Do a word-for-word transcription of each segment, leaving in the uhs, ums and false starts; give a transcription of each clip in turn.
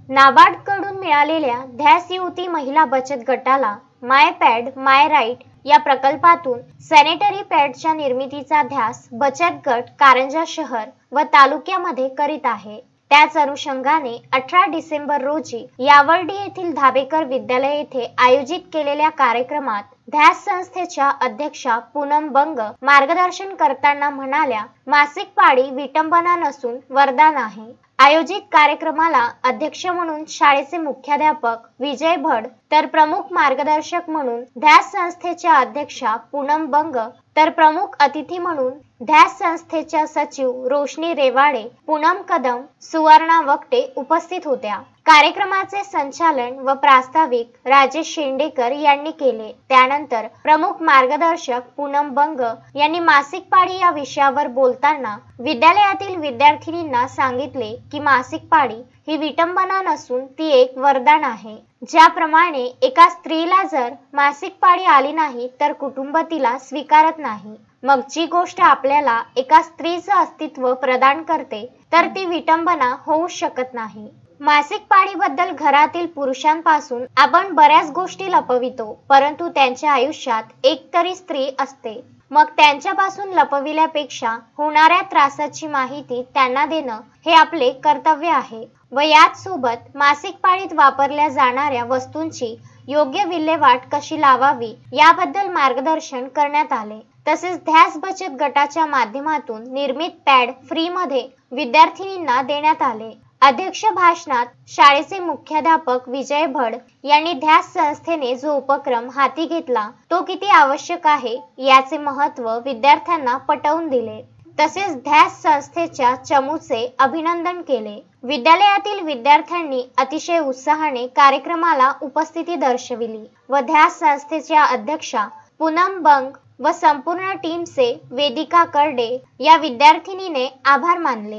नाबार्ड कडून मिळालेल्या ध्यास युवती महिला बचत गटाला माय पॅड माय राईट या प्रकल्पातून सॅनिटरी पॅडच्या निर्मितीचा ध्यास बचत गट कारंजा शहर व तालुक्यामध्ये करीत आहे। त्याच अनुषंगाने अठरा डिसेंबर रोजी यावर्डी येथील धाबेकर विद्यालय येथे आयोजित केलेल्या कार्यक्रमात ध्यास संस्थेच्या अध्यक्षा पूनम बंग मार्गदर्शन करताना म्हणाल्या, मासिक पाळी विटंबना नसून वरदान आहे। आयोजित कार्यक्रमाला अध्यक्ष म्हणून शाळेचे मुख्याध्यापक विजय भड, तर प्रमुख मार्गदर्शक म्हणून ध्यास संस्थेच्या अध्यक्षा पूनम बंग, तर प्रमुख अतिथी म्हणून ध्यास संस्थेच्या सचिव रोशनी रेवाडे, पूनम कदम, सुवर्णा वक्टे उपस्थित होत्या। कार्यक्रमाचे संचालन व प्रास्ताविक राजेश शेंडेकर यांनी केले। त्यानंतर प्रमुख मार्गदर्शक पूनम बंग यांनी मासिक पाळी या विषयावर बोलताना विद्यालयातील विद्यार्थिनींना सांगितले की मासिक पाळी ही विटंबना नसून ती एक वरदान आहे। ज्याप्रमाणे एका स्त्रीला जर मासिक पाळी आली नाही तर कुटुंब तिला स्वीकारत नाही, मग जी गोष्ट आपल्याला एका स्त्रीचं अस्तित्व प्रदान करते तर ती विटंबना होऊ शकत नाही। मासिक पाळीबद्दल घरातील पुरुषांपासून आपण बऱ्याच गोष्टी लपवितो, परंतु त्यांच्या आयुष्यात एक तरी स्त्री असते। मग त्यांच्यापासून लपविल्यापेक्षा होणाऱ्या त्रासाची माहिती त्यांना देणं हे आपले कर्तव्य आहे व याच सोबत मासिक पाळीत वापरल्या जाणाऱ्या वस्तूंची योग्य विल्हेवाट कशी लावावी याबद्दल मार्गदर्शन करण्यात आले। तसेच ध्यास बचत गटाच्या माध्यमातून निर्मित पॅड फ्री मध्ये विद्यार्थिनींना देण्यात आले। अध्यक्ष भाषणात शाळेचे मुख्याध्यापक विजय भड यांनी ध्यास संस्थेने जो उपक्रम हाती घेतला तो किती आवश्यक आहे याचे महत्त्व विद्यार्थ्यांना पटवून दिले। तसेच ध्यास संस्थेच्या चमूचे अभिनंदन केले। विद्यालयातील विद्यार्थ्यांनी अतिशय उत्साहाने कार्यक्रमाला उपस्थिती दर्शविली व ध्यास संस्थेच्या अध्यक्षा पूनम बंग व संपूर्ण टीमचे वेदिका करडे या विद्यार्थिनीने आभार मानले।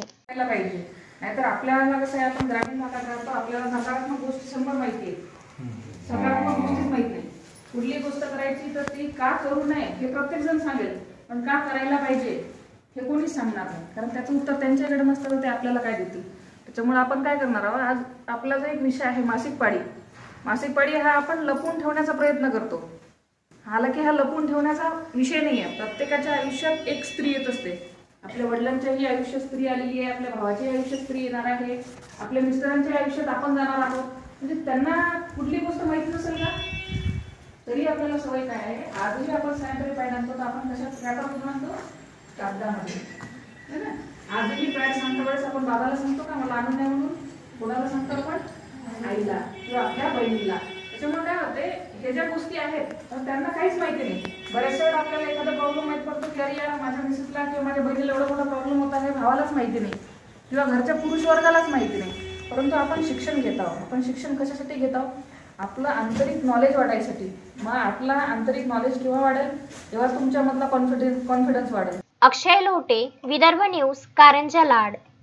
नाहीतर आपल्याला कसं आहे, आपण ग्रामीण भागात राहतो, आपल्याला नकारात्मक गोष्टी शंभर माहिती आहे, सकारात्मक गोष्टीच माहित नाही। कुठली गोष्ट करायची तर ती का करू नये हे प्रत्येक जण सांगेल, पण का करायला पाहिजे हे कोणीच सांगणार नाही, कारण त्याचं उत्तर त्यांच्याकडे नसतं तर ते आपल्याला काय देतील। त्याच्यामुळे आपण काय करणार आहोत, आज आपला जो एक विषय आहे मासिक पाळी, मासिक पाळी हा आपण लपवून ठेवण्याचा प्रयत्न करतो। हालाकी हा लपवून ठेवण्याचा विषय नाही आहे। प्रत्येकाच्या आयुष्यात एक स्त्री येत असते। आपल्या वडिलांच्याही आयुष्यात स्त्री आलेली आहे, आपल्या भावाच्या आयुष्यात स्त्री येणार आहे, आपल्या मिस्टरांच्या आयुष्यात आपण जाणार आहोत। म्हणजे त्यांना कुठली गोष्ट माहिती नसेल का, तरी आपल्याला सवय काय आहे, आजही आपण सॅनिटरी पॅड आणतो तर आपण कशात पॅड आणतो, कागदामध्ये, है ना। आजही पॅड सांगता वेळेस आपण बाबाला सांगतो का मला आणून द्या म्हणून, कोणाला सांगतो आपण, आईला किंवा आपल्या बहिणीला। त्याच्यामुळे काय होते, हे ज्या गोष्टी आहेत तर त्यांना काहीच माहिती नाही। बऱ्याच वेळा आपल्याला एखादा प्रॉब्लेम माहित पडतो की अरे यार माझ्या मिसेसला किंवा माझ्या बहिणीला एवढा मोठा प्रॉब्लेम होता हे भावालाच माहिती नाही किंवा घरच्या पुरुष वर्गालाच माहिती नाही। परंतु आपण शिक्षण घेत आहोत। आपण शिक्षण कशासाठी घेत आहोत, आपलं आंतरिक नॉलेज वाढायसाठी। मग आपला आंतरिक नॉलेज केव्हा वाढेल, तेव्हा तुमच्यामधला कॉन्फिडन्स कॉन्फिडन्स वाढेल। अक्षय लोटे, विदर्भ न्यूज, कारंजा लाड।